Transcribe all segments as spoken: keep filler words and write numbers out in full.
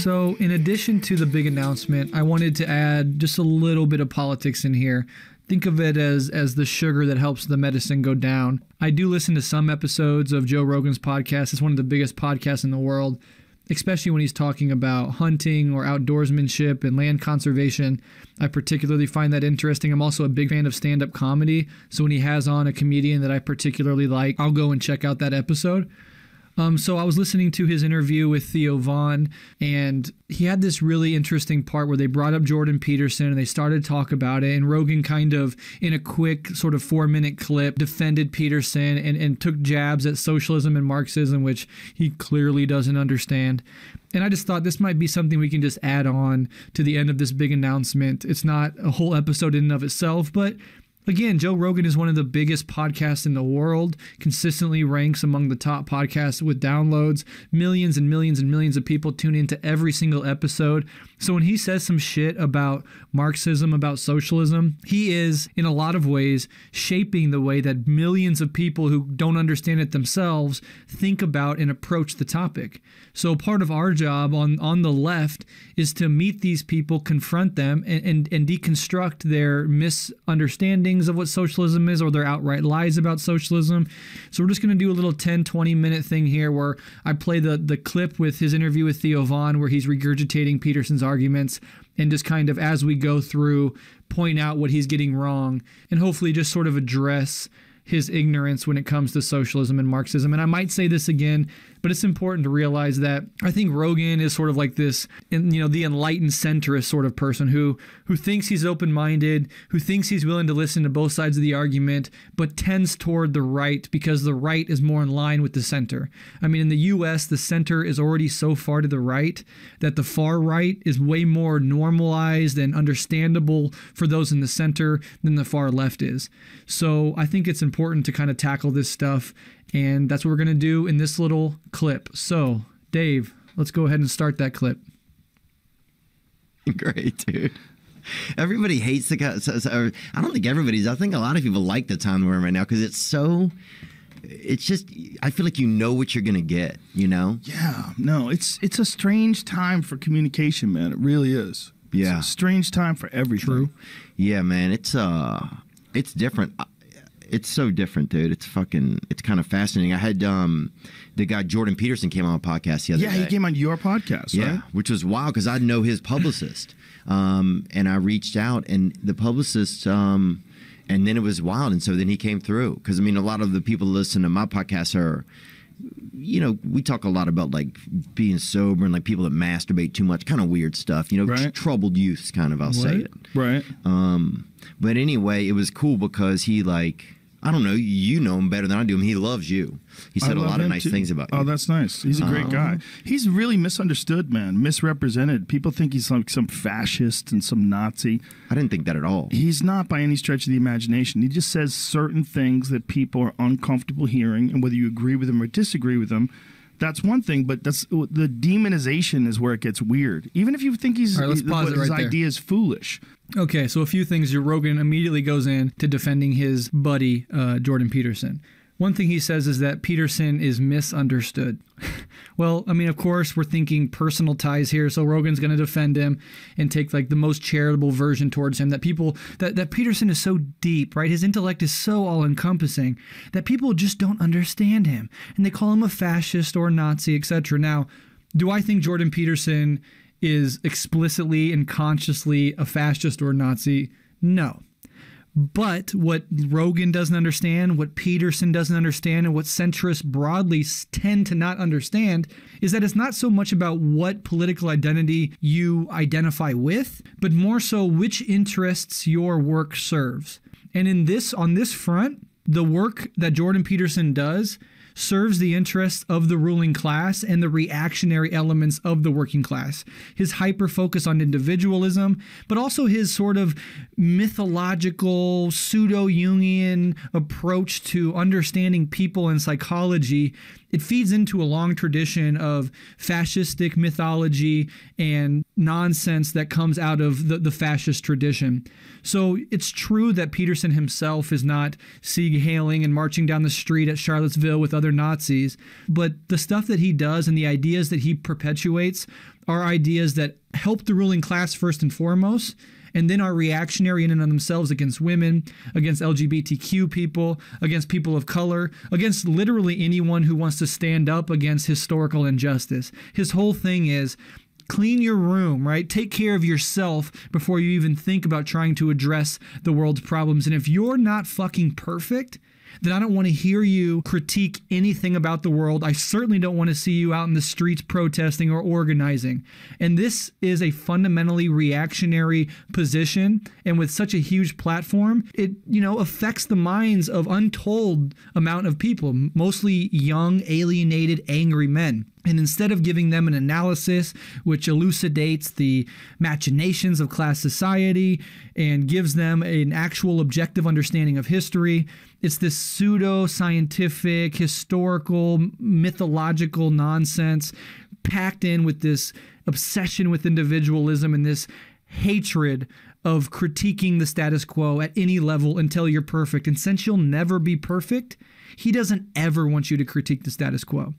So in addition to the big announcement, I wanted to add just a little bit of politics in here. Think of it as as the sugar that helps the medicine go down. I do listen to some episodes of Joe Rogan's podcast. It's one of the biggest podcasts in the world, especially when he's talking about hunting or outdoorsmanship and land conservation. I particularly find that interesting. I'm also a big fan of stand-up comedy. So when he has on a comedian that I particularly like, I'll go and check out that episode. Um, so I was listening to his interview with Theo Von, and he had this really interesting part where they brought up Jordan Peterson and they started to talk about it. And Rogan kind of, in a quick sort of four minute clip, defended Peterson and, and took jabs at socialism and Marxism, which he clearly doesn't understand. And I just thought this might be something we can just add on to the end of this big announcement. It's not a whole episode in and of itself, but again, Joe Rogan is one of the biggest podcasts in the world, consistently ranks among the top podcasts with downloads. Millions and millions and millions of people tune into every single episode. So when he says some shit about Marxism, about socialism, he is, in a lot of ways, shaping the way that millions of people who don't understand it themselves think about and approach the topic. So part of our job on, on the left is to meet these people, confront them, and, and, and deconstruct their misunderstandings of what socialism is or their outright lies about socialism. So we're just going to do a little ten, twenty minute thing here where I play the, the clip with his interview with Theo Von where he's regurgitating Peterson's arguments and just kind of, as we go through, point out what he's getting wrong and hopefully just sort of address his ignorance when it comes to socialism and Marxism. And I might say this again, but it's important to realize that I think Rogan is sort of like this, you know, the enlightened centrist sort of person who who thinks he's open-minded, who thinks he's willing to listen to both sides of the argument, but tends toward the right because the right is more in line with the center. I mean, in the U S, the center is already so far to the right that the far right is way more normalized and understandable for those in the center than the far left is. So I think it's important to kind of tackle this stuff. And that's what we're going to do in this little clip. So, Dave, let's go ahead and start that clip. Great, dude. Everybody hates the guy. So, so, I don't think everybody's. I think a lot of people like the time we're in right now because it's so. It's just. I feel like you know what you're going to get. You know. Yeah. No. It's it's a strange time for communication, man. It really is. Yeah. It's a strange time for everything. True. Yeah, man. It's uh. It's different. It's so different, dude. It's fucking, it's kind of fascinating. I had um, the guy Jordan Peterson came on a podcast the other yeah, day. Yeah, he came on your podcast, yeah, right? Which was wild because I know his publicist. um, and I reached out and the publicist, um, and then it was wild. And so then he came through. Because, I mean, a lot of the people that listen to my podcast are, you know, we talk a lot about like being sober and like people that masturbate too much, kind of weird stuff, you know, right. troubled youths kind of, I'll right. say it. Right. Um, but anyway, it was cool because he like, I don't know, you know him better than I do him. He loves you. He said a lot of nice too. things about you. Oh, that's nice. He's a great um, guy. He's really misunderstood, man, misrepresented. People think he's like some fascist and some Nazi. I didn't think that at all. He's not by any stretch of the imagination. He just says certain things that people are uncomfortable hearing, and whether you agree with them or disagree with them, that's one thing, but that's the demonization is where it gets weird. Even if you think he's right, let's pause his it right there. idea is foolish. Okay, so a few things. Rogan immediately goes in to defending his buddy, uh, Jordan Peterson. One thing he says is that Peterson is misunderstood. Well, I mean, of course, we're thinking personal ties here, so Rogan's going to defend him and take like the most charitable version towards him. That people, that, that Peterson is so deep, right? His intellect is so all-encompassing that people just don't understand him. And they call him a fascist or a Nazi, et cetera. Now, do I think Jordan Peterson is explicitly and consciously a fascist or a Nazi? No. But what Rogan doesn't understand, what Peterson doesn't understand, and what centrists broadly tend to not understand is that it's not so much about what political identity you identify with, but more so which interests your work serves. And in this, on this front, the work that Jordan Peterson does serves the interests of the ruling class and the reactionary elements of the working class. His hyper-focus on individualism, but also his sort of mythological, pseudo-Jungian approach to understanding people and psychology, it feeds into a long tradition of fascistic mythology and nonsense that comes out of the, the fascist tradition. So it's true that Peterson himself is not sieg-heiling and marching down the street at Charlottesville with other other Nazis. But the stuff that he does and the ideas that he perpetuates are ideas that help the ruling class first and foremost, and then are reactionary in and of themselves against women, against L G B T Q people, against people of color, against literally anyone who wants to stand up against historical injustice. His whole thing is clean your room, right? Take care of yourself before you even think about trying to address the world's problems. And if you're not fucking perfect, then I don't want to hear you critique anything about the world. I certainly don't want to see you out in the streets protesting or organizing. And this is a fundamentally reactionary position. And with such a huge platform, it, you know, affects the minds of untold amount of people, mostly young, alienated, angry men. And instead of giving them an analysis which elucidates the machinations of class society and gives them an actual objective understanding of history, it's this pseudo-scientific, historical, mythological nonsense packed in with this obsession with individualism and this hatred of critiquing the status quo at any level until you're perfect. And since you'll never be perfect, he doesn't ever want you to critique the status quo.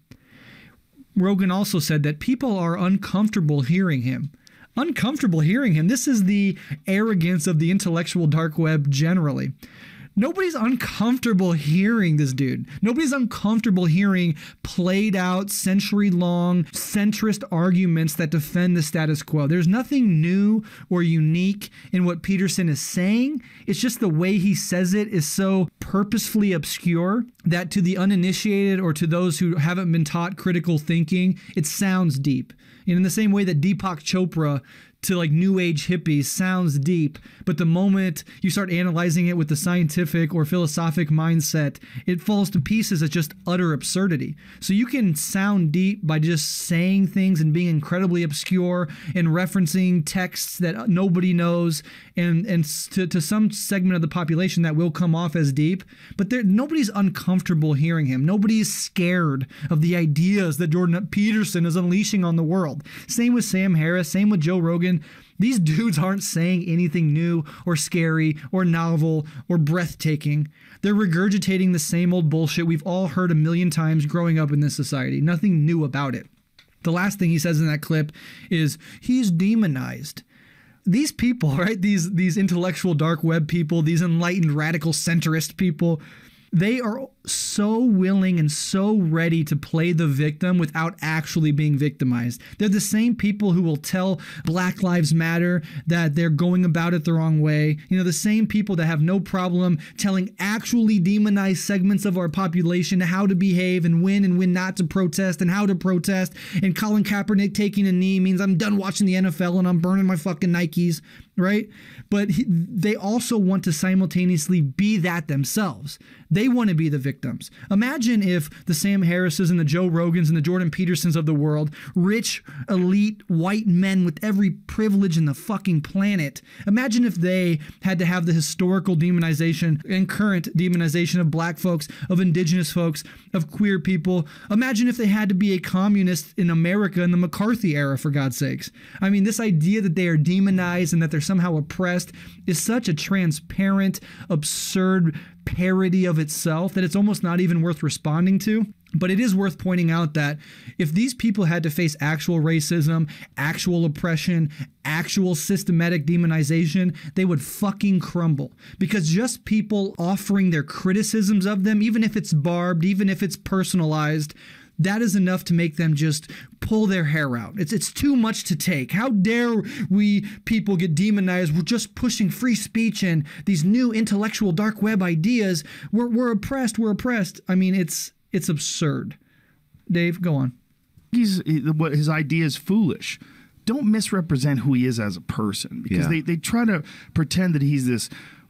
Rogan also said that people are uncomfortable hearing him. Uncomfortable hearing him. This is the arrogance of the intellectual dark web generally. Nobody's uncomfortable hearing this dude. Nobody's uncomfortable hearing played out century-long centrist arguments that defend the status quo. There's nothing new or unique in what Peterson is saying. It's just the way he says it is so purposefully obscure that to the uninitiated or to those who haven't been taught critical thinking, it sounds deep. And in the same way that Deepak Chopra to like new age hippies sounds deep, but the moment you start analyzing it with the scientific or philosophic mindset, it falls to pieces as just utter absurdity. So you can sound deep by just saying things and being incredibly obscure and referencing texts that nobody knows, and and to, to some segment of the population that will come off as deep, but there, nobody's uncomfortable hearing him. Nobody's scared of the ideas that Jordan Peterson is unleashing on the world. Same with Sam Harris, same with Joe Rogan. These dudes aren't saying anything new or scary or novel or breathtaking. They're regurgitating the same old bullshit we've all heard a million times growing up in this society. Nothing new about it. The last thing he says in that clip is he's demonized. These people, right? These, these intellectual dark web people, these enlightened radical centrist people, they are so willing and so ready to play the victim without actually being victimized. They're the same people who will tell Black Lives Matter that they're going about it the wrong way. You know, the same people that have no problem telling actually demonized segments of our population how to behave and when and when not to protest and how to protest. And Colin Kaepernick taking a knee means I'm done watching the N F L and I'm burning my fucking Nikes, right? But he, they also want to simultaneously be that themselves. They want to be the victims. Imagine if the Sam Harrises and the Joe Rogans and the Jordan Petersons of the world, rich, elite, white men with every privilege in the fucking planet, imagine if they had to have the historical demonization and current demonization of black folks, of indigenous folks, of queer people. Imagine if they had to be a communist in America in the McCarthy era, for God's sakes. I mean, this idea that they are demonized and that they're somehow oppressed is such a transparent, absurd parody of itself that it's almost not even worth responding to. But it is worth pointing out that if these people had to face actual racism, actual oppression, actual systematic demonization, they would fucking crumble. Because just people offering their criticisms of them, even if it's barbed, even if it's personalized, that is enough to make them just pull their hair out. It's it's too much to take. How dare we people get demonized? We're just pushing free speech and these new intellectual dark web ideas. We're we're oppressed. We're oppressed. I mean, it's it's absurd. Dave, go on. He's what his idea is foolish. Don't misrepresent who he is as a person, because yeah. they they try to pretend that he's this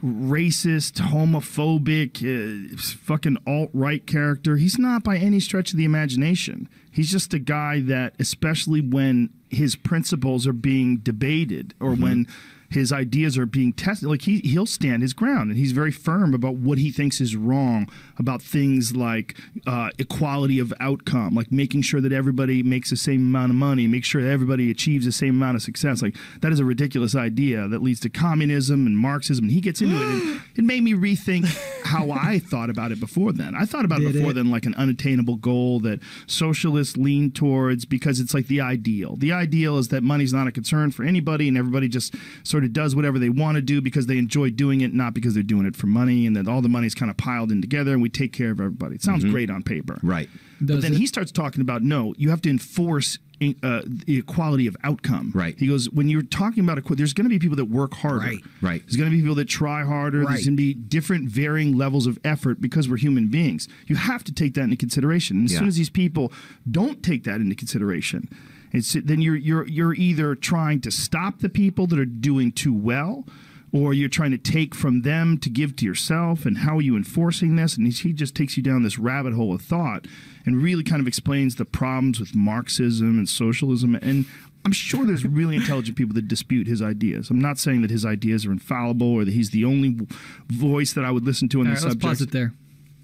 racist, homophobic, uh, fucking alt-right character. He's not by any stretch of the imagination. He's just a guy that, especially when his principles are being debated or mm-hmm. when his ideas are being tested, like he, he'll stand his ground, and he's very firm about what he thinks is wrong about things like uh, equality of outcome, like making sure that everybody makes the same amount of money, make sure that everybody achieves the same amount of success. Like, that is a ridiculous idea that leads to communism and Marxism, and he gets into it. And it made me rethink how I thought about it before then. I thought about it Did before it? then like an unattainable goal that socialists lean towards because it's like the ideal. The ideal is that money's not a concern for anybody and everybody just sort of does whatever they want to do because they enjoy doing it, not because they're doing it for money, and that all the money's kind of piled in together and we take care of everybody. It sounds mm-hmm. great on paper. Right. But Does then it? he starts talking about, no, you have to enforce uh, the equality of outcome. Right. He goes, when you're talking about equality, there's going to be people that work harder. Right. Right. There's going to be people that try harder. Right. There's going to be different varying levels of effort because we're human beings. You have to take that into consideration. And as Yeah. soon as these people don't take that into consideration, it's, then you're you're you're either trying to stop the people that are doing too well, or you're trying to take from them to give to yourself, and how are you enforcing this? And he just takes you down this rabbit hole of thought and really kind of explains the problems with Marxism and socialism. And I'm sure there's really intelligent people that dispute his ideas. I'm not saying that his ideas are infallible or that he's the only voice that I would listen to on All this right, let's subject. pause it there.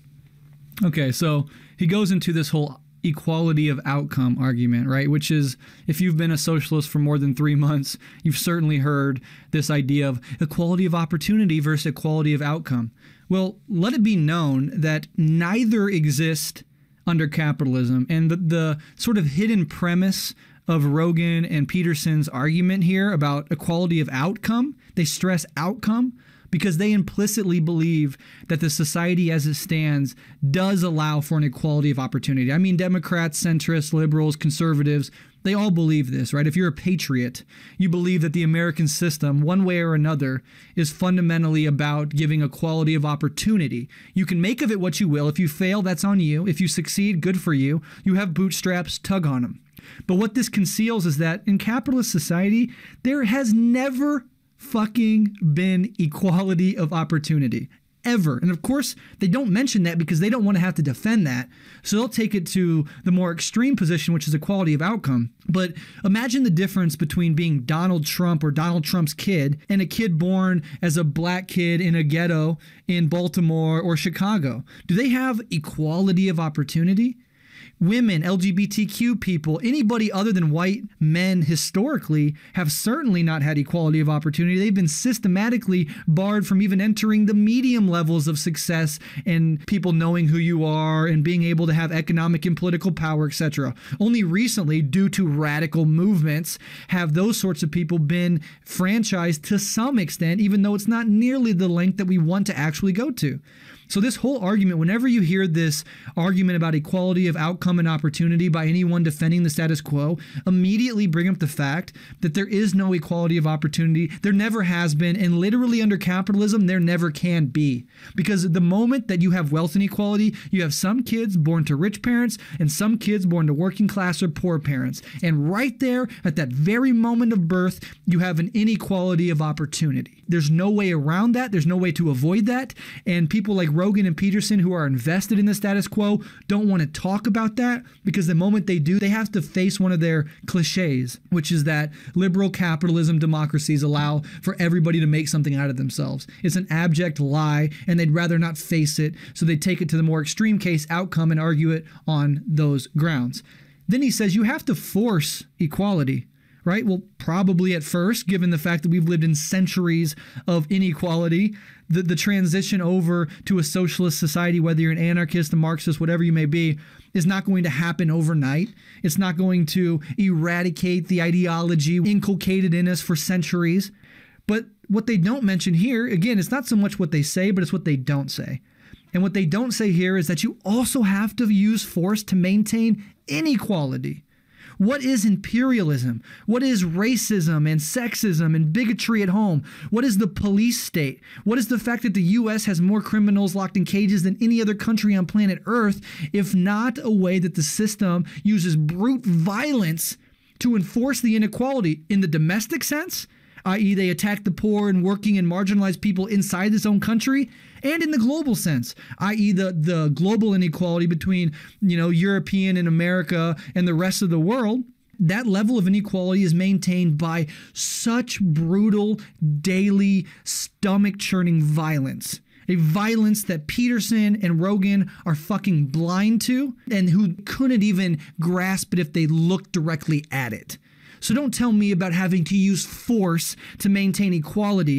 Okay, so he goes into this whole equality of outcome argument, right? Which is, if you've been a socialist for more than three months, you've certainly heard this idea of equality of opportunity versus equality of outcome. Well, let it be known that neither exist under capitalism. And the, the sort of hidden premise of Rogan and Peterson's argument here about equality of outcome, they stress outcome, because they implicitly believe that the society as it stands does allow for an equality of opportunity. I mean, Democrats, centrists, liberals, conservatives, they all believe this, right? If you're a patriot, you believe that the American system, one way or another, is fundamentally about giving equality of opportunity. You can make of it what you will. If you fail, that's on you. If you succeed, good for you. You have bootstraps, tug on them. But what this conceals is that in capitalist society, there has never fucking been equality of opportunity. Ever. And of course, they don't mention that because they don't want to have to defend that. So they'll take it to the more extreme position, which is equality of outcome. But imagine the difference between being Donald Trump or Donald Trump's kid and a kid born as a black kid in a ghetto in Baltimore or Chicago. Do they have equality of opportunity? Women, L G B T Q people, anybody other than white men historically have certainly not had equality of opportunity. They've been systematically barred from even entering the medium levels of success and people knowing who you are and being able to have economic and political power, et cetera. Only recently, due to radical movements, have those sorts of people been franchised to some extent, even though it's not nearly the length that we want to actually go to. So this whole argument, whenever you hear this argument about equality of outcome and opportunity by anyone defending the status quo, immediately bring up the fact that there is no equality of opportunity. There never has been, and literally under capitalism, there never can be. Because the moment that you have wealth inequality, you have some kids born to rich parents and some kids born to working class or poor parents. And right there, at that very moment of birth, you have an inequality of opportunity. There's no way around that. There's no way to avoid that. And people like Rogan and Peterson, who are invested in the status quo, don't want to talk about that, because the moment they do, they have to face one of their cliches, which is that liberal capitalism democracies allow for everybody to make something out of themselves. It's an abject lie, and they'd rather not face it, so they take it to the more extreme case outcome and argue it on those grounds. Then he says you have to force equality. Right? Well, probably at first, given the fact that we've lived in centuries of inequality, the, the transition over to a socialist society, whether you're an anarchist, a Marxist, whatever you may be, is not going to happen overnight. It's not going to eradicate the ideology inculcated in us for centuries. But what they don't mention here, again, it's not so much what they say, but it's what they don't say. And what they don't say here is that you also have to use force to maintain inequality. What is imperialism? What is racism and sexism and bigotry at home? What is the police state? What is the fact that the U S has more criminals locked in cages than any other country on planet Earth, if not a way that the system uses brute violence to enforce the inequality in the domestic sense, that is they attack the poor and working and marginalized people inside its own country, and in the global sense, that is the, the global inequality between, you know, European and America and the rest of the world. That level of inequality is maintained by such brutal, daily, stomach-churning violence. A violence that Peterson and Rogan are fucking blind to, and who couldn't even grasp it if they looked directly at it. So don't tell me about having to use force to maintain equality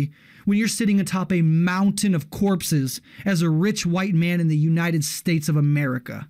when you're sitting atop a mountain of corpses as a rich white man in the United States of America?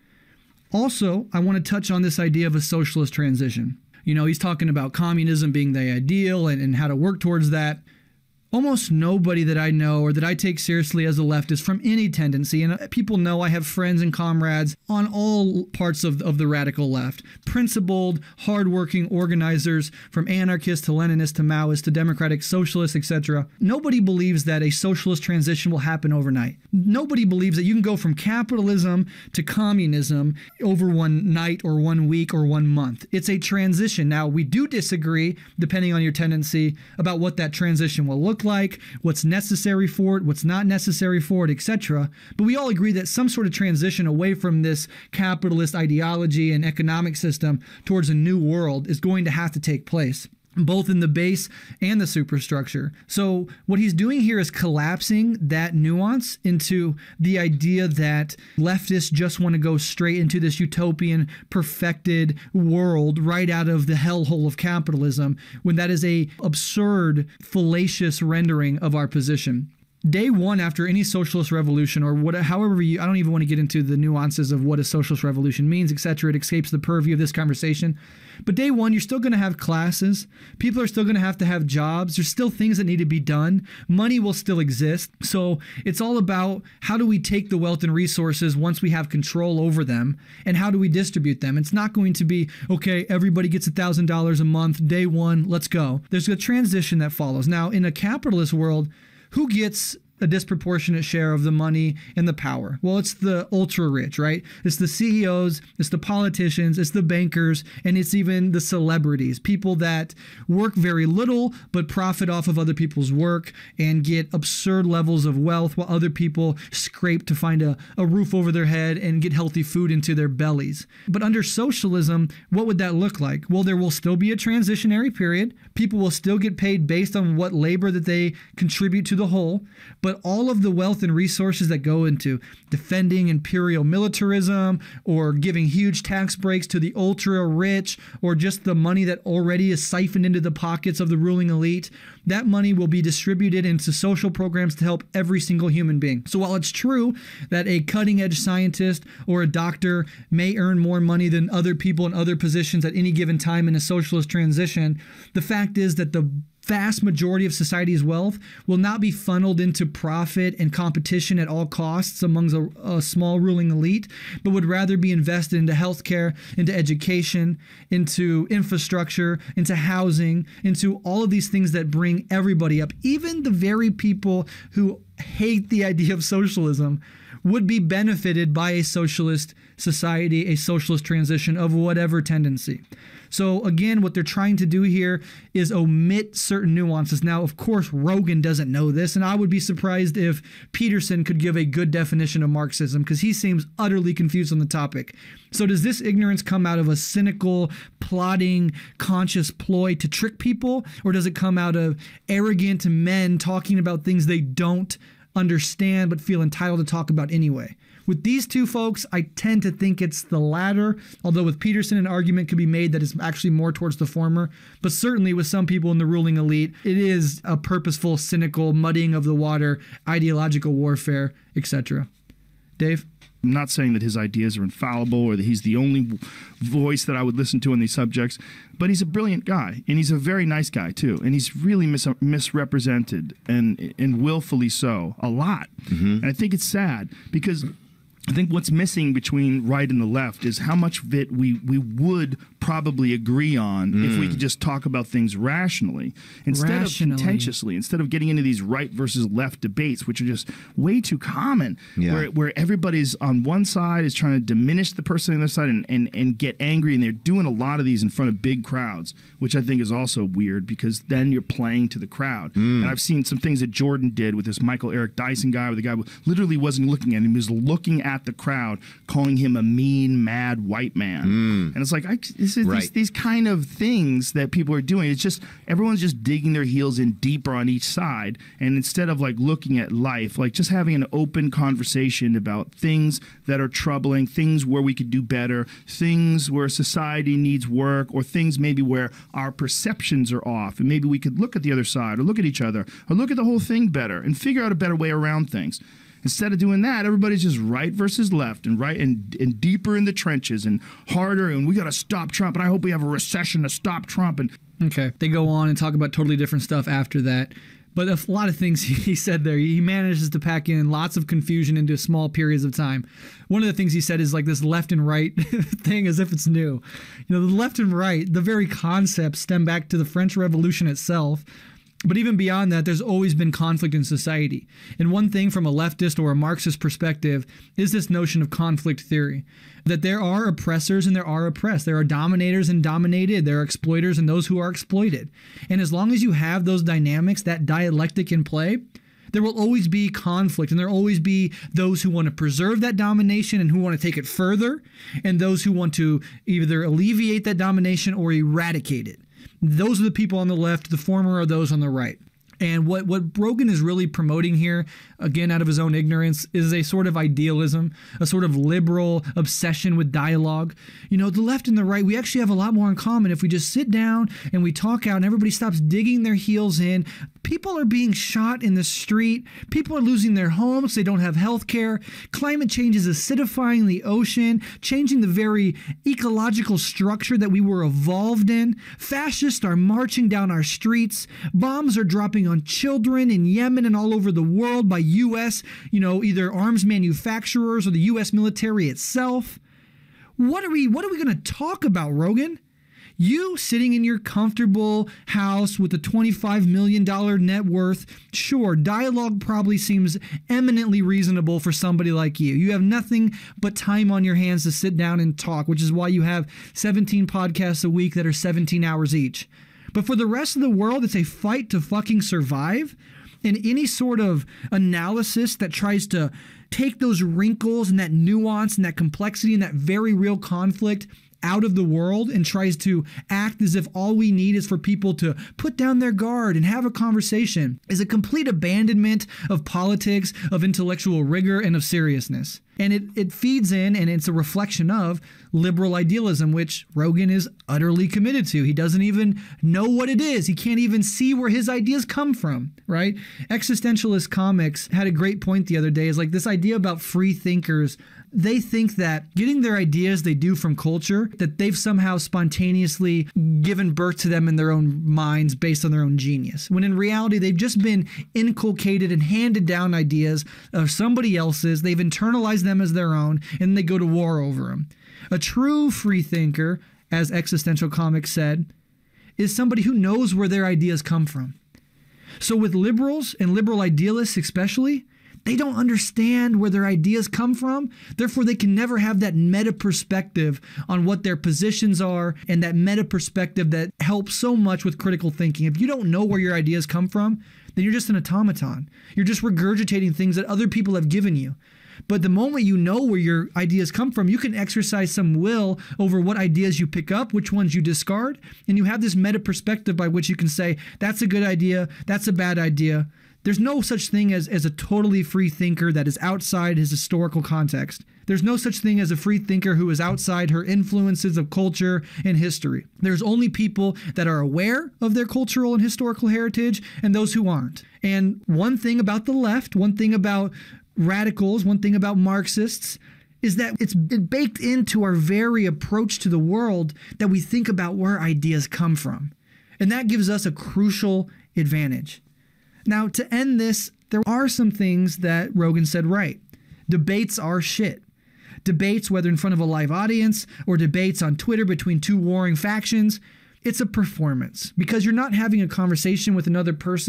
Also, I want to touch on this idea of a socialist transition. You know, he's talking about communism being the ideal and, and how to work towards that. Almost nobody that I know or that I take seriously as a leftist from any tendency, and people know I have friends and comrades on all parts of, of the radical left, principled, hardworking organizers from anarchists to Leninists to Maoists to democratic socialists, et cetera. Nobody believes that a socialist transition will happen overnight. Nobody believes that you can go from capitalism to communism over one night or one week or one month. It's a transition. Now, we do disagree, depending on your tendency, about what that transition will look like, what's necessary for it, what's not necessary for it, et cetera. But we all agree that some sort of transition away from this capitalist ideology and economic system towards a new world is going to have to take place, both in the base and the superstructure. So what he's doing here is collapsing that nuance into the idea that leftists just want to go straight into this utopian, perfected world right out of the hellhole of capitalism, when that is a absurd, fallacious rendering of our position. Day one after any socialist revolution, or what, however you, I don't even want to get into the nuances of what a socialist revolution means, et cetera. It escapes the purview of this conversation. But day one, you're still going to have classes. People are still going to have to have jobs. There's still things that need to be done. Money will still exist. So it's all about how do we take the wealth and resources once we have control over them, and how do we distribute them? It's not going to be, okay, everybody gets one thousand dollars a month, day one, let's go. There's a transition that follows. Now, in a capitalist world, who gets a disproportionate share of the money and the power? Well, it's the ultra rich, right? It's the C E Os, it's the politicians, it's the bankers, and it's even the celebrities, people that work very little but profit off of other people's work and get absurd levels of wealth while other people scrape to find a, a roof over their head and get healthy food into their bellies. But under socialism, what would that look like? Well, there will still be a transitionary period. People will still get paid based on what labor that they contribute to the whole, but all of the wealth and resources that go into defending imperial militarism or giving huge tax breaks to the ultra rich, or just the money that already is siphoned into the pockets of the ruling elite, that money will be distributed into social programs to help every single human being. So while it's true that a cutting edge scientist or a doctor may earn more money than other people in other positions at any given time in a socialist transition, the fact is that the vast majority of society's wealth will not be funneled into profit and competition at all costs amongst a, a small ruling elite, but would rather be invested into healthcare, into education, into infrastructure, into housing, into all of these things that bring everybody up. Even the very people who hate the idea of socialism would be benefited by a socialist society, a socialist transition of whatever tendency. So again, what they're trying to do here is omit certain nuances. Now, of course, Rogan doesn't know this, and I would be surprised if Peterson could give a good definition of Marxism, because he seems utterly confused on the topic. So does this ignorance come out of a cynical, plotting, conscious ploy to trick people, or does it come out of arrogant men talking about things they don't understand but feel entitled to talk about anyway? With these two folks, I tend to think it's the latter, although with Peterson, an argument could be made that it's actually more towards the former. But certainly with some people in the ruling elite, it is a purposeful, cynical, muddying of the water, ideological warfare, et cetera. Dave? I'm not saying that his ideas are infallible or that he's the only voice that I would listen to on these subjects, but he's a brilliant guy, and he's a very nice guy too, and he's really mis misrepresented and and willfully so a lot. Mm-hmm. And I think it's sad, because I think what's missing between right and the left is how much of it we, we would probably agree on mm. if we could just talk about things rationally instead rationally. of contentiously, instead of getting into these right versus left debates, which are just way too common, yeah. where, where everybody's on one side is trying to diminish the person on the other side and, and, and get angry, and they're doing a lot of these in front of big crowds, which I think is also weird, because then you're playing to the crowd. Mm. And I've seen some things that Jordan did with this Michael Eric Dyson guy, where the guy literally wasn't looking at him, he was looking at pat the crowd, calling him a mean, mad white man. Mm. And it's like, I, this is, right. these, these kind of things that people are doing. It's just, everyone's just digging their heels in deeper on each side. And instead of like looking at life, like just having an open conversation about things that are troubling, things where we could do better, things where society needs work, or things maybe where our perceptions are off. And maybe we could look at the other side, or look at each other, or look at the whole thing better and figure out a better way around things. Instead of doing that, everybody's just right versus left, and right and, and deeper in the trenches and harder, and we got to stop Trump, and I hope we have a recession to stop Trump. And okay, they go on and talk about totally different stuff after that. But a lot of things he said there, he manages to pack in lots of confusion into small periods of time. One of the things he said is like this left and right thing as if it's new. You know, the left and right, the very concepts stem back to the French Revolution itself. But even beyond that, there's always been conflict in society. And one thing from a leftist or a Marxist perspective is this notion of conflict theory, that there are oppressors and there are oppressed. There are dominators and dominated. There are exploiters and those who are exploited. And as long as you have those dynamics, that dialectic in play, there will always be conflict, and there will always be those who want to preserve that domination and who want to take it further, and those who want to either alleviate that domination or eradicate it. Those are the people on the left, the former are those on the right. And what, what Rogan is really promoting here, again, out of his own ignorance, is a sort of idealism, a sort of liberal obsession with dialogue. You know, the left and the right, we actually have a lot more in common if we just sit down and we talk out and everybody stops digging their heels in. People are being shot in the street. People are losing their homes. They don't have health care. Climate change is acidifying the ocean, changing the very ecological structure that we were evolved in. Fascists are marching down our streets. Bombs are dropping on children in Yemen and all over the world by U S, you know, either arms manufacturers or the U S military itself. What are we, what are we going to talk about, Rogan? You sitting in your comfortable house with a twenty-five million dollars net worth, sure, dialogue probably seems eminently reasonable for somebody like you. You have nothing but time on your hands to sit down and talk, which is why you have seventeen podcasts a week that are seventeen hours each. But for the rest of the world, it's a fight to fucking survive. And any sort of analysis that tries to take those wrinkles and that nuance and that complexity and that very real conflict out of the world and tries to act as if all we need is for people to put down their guard and have a conversation is a complete abandonment of politics, of intellectual rigor, and of seriousness. And it, it feeds in, and it's a reflection of liberal idealism, which Rogan is utterly committed to. He doesn't even know what it is. He can't even see where his ideas come from, right? Existentialist comics had a great point the other day. Is like this idea about free thinkers. They think that getting their ideas they do from culture, that they've somehow spontaneously given birth to them in their own minds based on their own genius. When in reality, they've just been inculcated and handed down ideas of somebody else's. They've internalized them as their own, and they go to war over them. A true free thinker, as Existential Comics said, is somebody who knows where their ideas come from. So with liberals and liberal idealists especially, they don't understand where their ideas come from. Therefore, they can never have that meta perspective on what their positions are, and that meta perspective that helps so much with critical thinking. If you don't know where your ideas come from, then you're just an automaton. You're just regurgitating things that other people have given you. But the moment you know where your ideas come from, you can exercise some will over what ideas you pick up, which ones you discard, and you have this meta perspective by which you can say, that's a good idea, that's a bad idea. There's no such thing as, as a totally free thinker that is outside his historical context. There's no such thing as a free thinker who is outside her influences of culture and history. There's only people that are aware of their cultural and historical heritage and those who aren't. And one thing about the left, one thing about radicals, one thing about Marxists, is that it's baked into our very approach to the world that we think about where ideas come from. And that gives us a crucial advantage. Now, to end this, there are some things that Rogan said right. Debates are shit. Debates, whether in front of a live audience or debates on Twitter between two warring factions, it's a performance. Because you're not having a conversation with another person,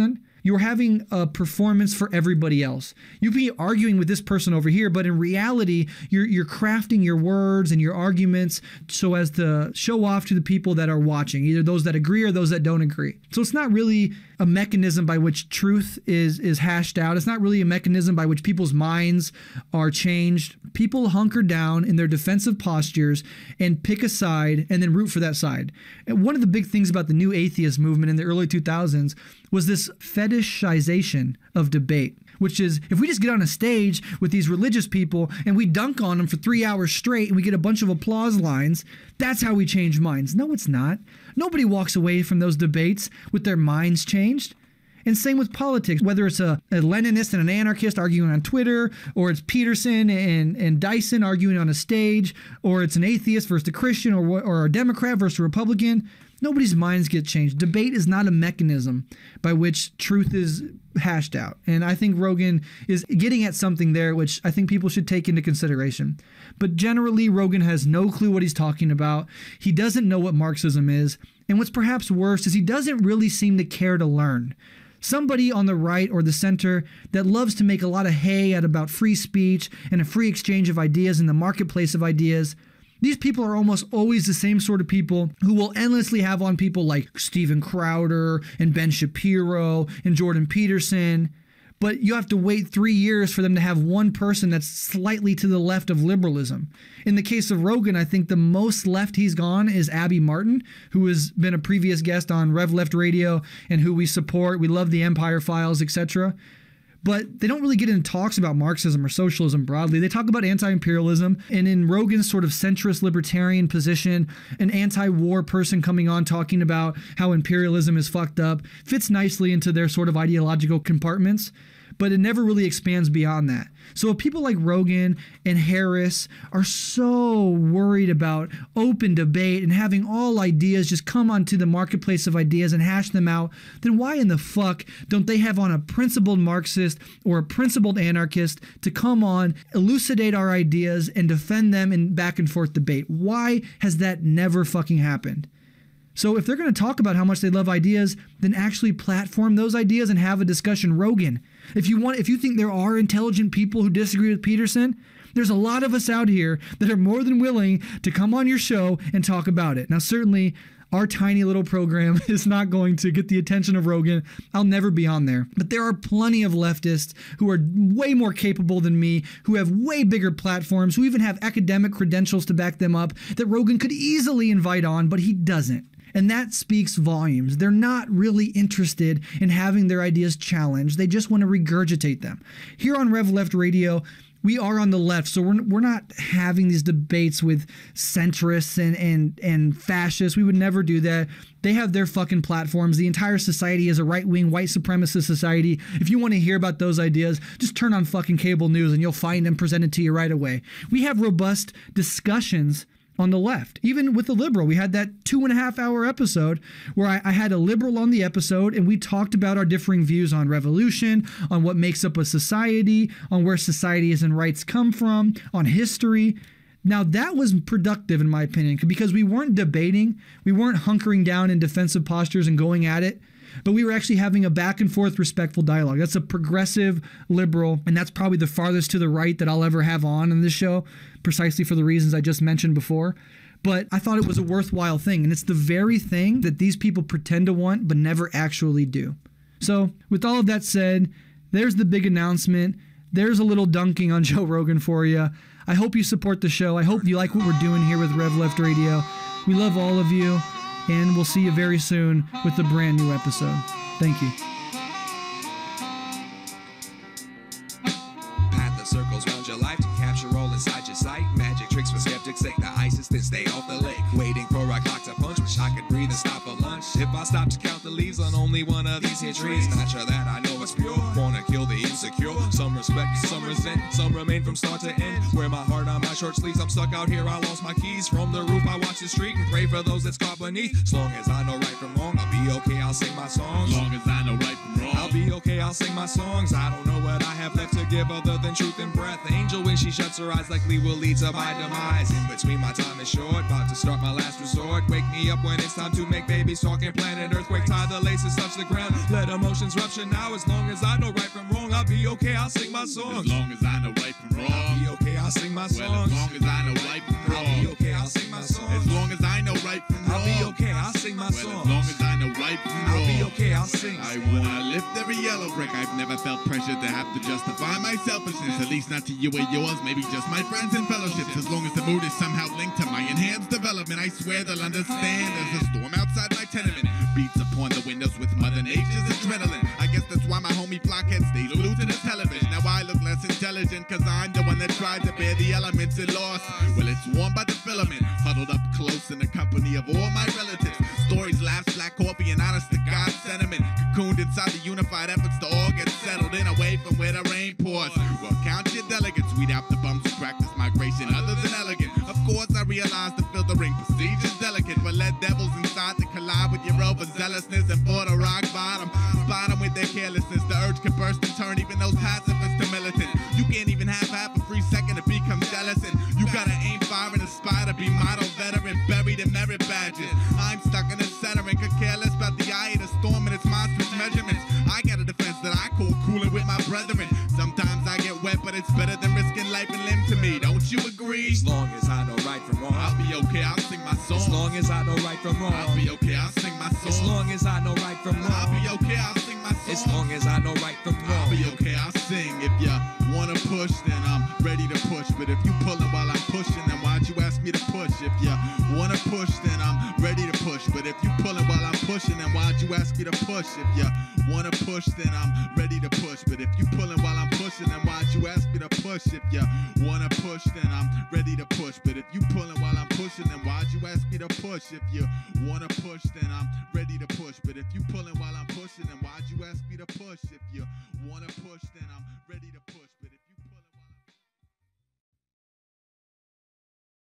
You're having a performance for everybody else. You could be arguing with this person over here, but in reality, you're you're crafting your words and your arguments so as to show off to the people that are watching, either those that agree or those that don't agree. So it's not really a mechanism by which truth is is hashed out. It's not really a mechanism by which people's minds are changed. People hunker down in their defensive postures and pick a side and then root for that side. And one of the big things about the new atheist movement in the early two thousands was this fetishization of debate, which is if we just get on a stage with these religious people and we dunk on them for three hours straight and we get a bunch of applause lines, that's how we change minds. No, it's not. Nobody walks away from those debates with their minds changed. And same with politics, whether it's a, a Leninist and an anarchist arguing on Twitter, or it's Peterson and, and Dyson arguing on a stage, or it's an atheist versus a Christian, or, or a Democrat versus a Republican. Nobody's minds get changed. Debate is not a mechanism by which truth is hashed out. And I think Rogan is getting at something there, which I think people should take into consideration. But generally, Rogan has no clue what he's talking about. He doesn't know what Marxism is. And what's perhaps worse is he doesn't really seem to care to learn. Somebody on the right or the center that loves to make a lot of hay out about free speech and a free exchange of ideas in the marketplace of ideas. These people are almost always the same sort of people who will endlessly have on people like Steven Crowder and Ben Shapiro and Jordan Peterson. But you have to wait three years for them to have one person that's slightly to the left of liberalism. In the case of Rogan, I think the most left he's gone is Abby Martin, who has been a previous guest on RevLeft Radio and who we support. We love the Empire Files, et cetera. But they don't really get into talks about Marxism or socialism broadly. They talk about anti-imperialism, and in Rogan's sort of centrist libertarian position, an anti-war person coming on talking about how imperialism is fucked up fits nicely into their sort of ideological compartments, but it never really expands beyond that. So if people like Rogan and Harris are so worried about open debate and having all ideas just come onto the marketplace of ideas and hash them out, then why in the fuck don't they have on a principled Marxist or a principled anarchist to come on, elucidate our ideas, and defend them in back and forth debate? Why has that never fucking happened? So if they're going to talk about how much they love ideas, then actually platform those ideas and have a discussion. Rogan, if you want, if you think there are intelligent people who disagree with Peterson, there's a lot of us out here that are more than willing to come on your show and talk about it. Now, certainly, our tiny little program is not going to get the attention of Rogan. I'll never be on there. But there are plenty of leftists who are way more capable than me, who have way bigger platforms, who even have academic credentials to back them up, that Rogan could easily invite on, but he doesn't. And that speaks volumes. They're not really interested in having their ideas challenged. They just want to regurgitate them. Here on RevLeft Radio, we are on the left, so we're, we're not having these debates with centrists and, and, and fascists. We would never do that. They have their fucking platforms. The entire society is a right-wing, white supremacist society. If you want to hear about those ideas, just turn on fucking cable news and you'll find them presented to you right away. We have robust discussions on the left, even with a liberal. We had that two and a half hour episode where I, I had a liberal on the episode and we talked about our differing views on revolution, on what makes up a society, on where societies and rights come from, on history. Now that was productive in my opinion because we weren't debating, we weren't hunkering down in defensive postures and going at it, but we were actually having a back and forth respectful dialogue. That's a progressive liberal, and that's probably the farthest to the right that I'll ever have on in this show, precisely for the reasons I just mentioned before. But I thought it was a worthwhile thing, and it's the very thing that these people pretend to want but never actually do. So with all of that said, there's the big announcement. There's a little dunking on Joe Rogan for you. I hope you support the show. I hope you like what we're doing here with RevLeft Radio. We love all of you. And we'll see you very soon with a brand new episode. Thank you. Path the circles round your life to capture all inside your sight. Magic tricks for skeptics, take the ISIS, then stay off the lake. Waiting for a clock to punch, wish I could breathe and stop at lunch. If I stop to count the leaves on only one of these here trees, not sure that I know it's pure. Wanna kill the insecure. Some respect, some resent, some remain from start to end. Wear my heart on my short sleeves. I'm stuck out here, I lost my keys. From the roof, I watch the street and pray for those that's caught beneath. As long as I know right from wrong, I'll be okay, I'll sing my songs. As long as I know right from wrong, I'll be okay, I'll sing my songs. I don't know what I have left to give other than truth and breath. Angel angel when she shuts her eyes likely will lead to my demise. In between my time is short, about to start my last resort. Wake me up when it's time to make babies, talking planet earthquake, tie the laces, touch the ground, let emotions rupture now. As long as I know right from wrong, I'll be okay, I'll sing my songs. As long as I know right from wrong, I'll be okay, I'll sing my songs. Well, as long as I know right from wrong, I'll be okay, I'll sing my songs. As long as I know right from wrong, I'll be okay, I'll sing my well, songs. as long as I know right from wrong, I'll be okay, I'll sing. I wanna lift every yellow brick. I've never felt pressure to have to justify my selfishness, at least not to you or yours, maybe just my friends and fellowships. As long as the mood is somehow linked to my enhanced development, I swear they'll understand. There's a storm outside my tenement, beats upon the windows with Mother Nature's adrenaline. I guess that's why my homie Blockhead stays glued to the television. Now I look less intelligent, cause I'm the one that tried to bear the elements and lost. Well, it's warmed by the filament, huddled up close in the company of all my relatives. Stories, laughs, black coffee, and honest to God sentiment, cocooned inside the unified efforts to all get settled in away from where the rain pours. Well, count your delegates, weed out the bums who practice migration, others inelegant. Of course, I realize the filtering procedure's delicate, but let devils inside to collide with your overzealousness and for the rock bottom. Spot them with their carelessness, the urge can burst and turn even those pacifists to militant. You can't even have half a free second to become jealous, and you gotta aim fire and aspire to be model veteran, buried in merit badges. I'm stuck in the center and could care less about the eye of the storm and its monstrous measurements. I got a defense that I call cooling with my brethren. Sometimes I get wet, but it's better than risking life and limb to me. Don't you agree? As long as I know right from wrong, I'll be okay, I'll sing my song. as long as I know right from wrong, I'll be okay, I'll sing my song. as long as I know right from I'll be wrong, okay, I'll sing my song. as long as I know right from I'll wrong. be okay, I'll sing. If you wanna push, then I'm ready to push. But if you pulling while I'm pushing, then why'd you ask me to push? If you wanna push, then I'm ready to push. But if you pulling while I'm pushing, then why'd you ask me to push? If you wanna push, then I'm ready to push. But if you pulling while I'm pushing, then why'd you ask me to push? If you wanna push, then I'm ready to push. But if you pulling while I'm pushing, then why'd you ask me to push? If you wanna push, then I'm ready to push. But if you pulling while I'm pushing, then why'd you ask me to push? If you wanna push, then I'm ready to push.